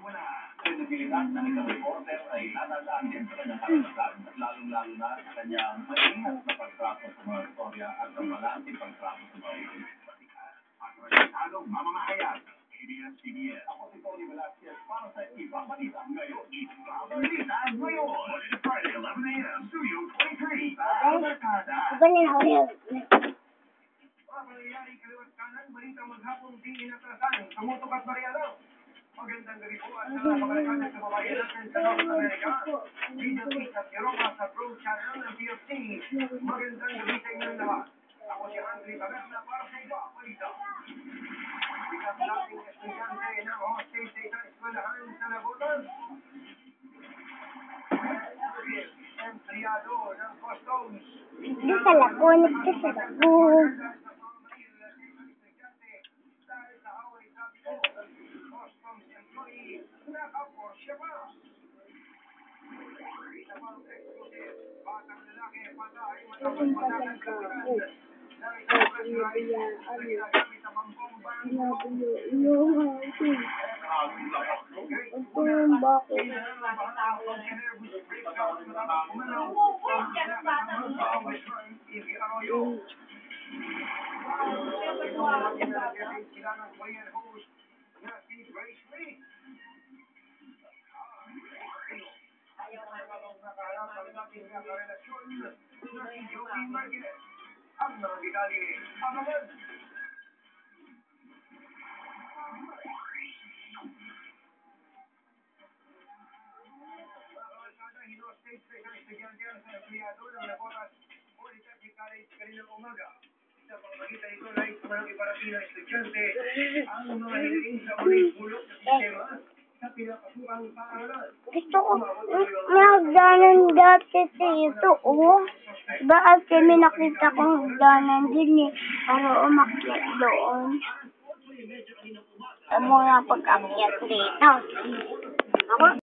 Kredibilidad ng isang reporter ay natataan din sa kanyang karanasan, lalong-lalo na sa kanyang maingat na pagtrato sa mga istorya at ang malasing pagtrato sa mga batikan. At resultadong mamamahayag. ABS-CBN. Ako si Tony Velasquez para sa Ibang Balita. Ngayon, Ibang Balita ngayon. Friday, 11 a.m. Studio 23. Barkada. Mga pangyayari kaliwat kanan, balitang maghapong di inatrasan. Tumutok at Mariano. Magandang gabi po at sa mga kabarakanan sa kababayan natin sa North America. Middle East at Europa sa Pro Channel ng PFC. Magandang gabi sa inyong lahat. Ako si Andre Taberna para sa Ibang Balita. Isang dating estudyante ng hostage sa isang eskwelahan sa Nabotan. Empleyado ng customs. Ito sa lakon, ito sa lakon. Ang mga detalye, abangan! Hinostage sa isang estudyante ang sa empleyado ng Nabotas Polytechnic College kaninang umaga. Sa pamamagitan ito na itumanang iparating ng estudyante ang mga hiniling sa uling bulok na sistema sa pinapasukang paaralan. Gusto ko magdanan dati dito, oh. Bakit kami nakita kong hagdanan din eh, para umakyat doon. Ang mga pag-akyat dito. Ako,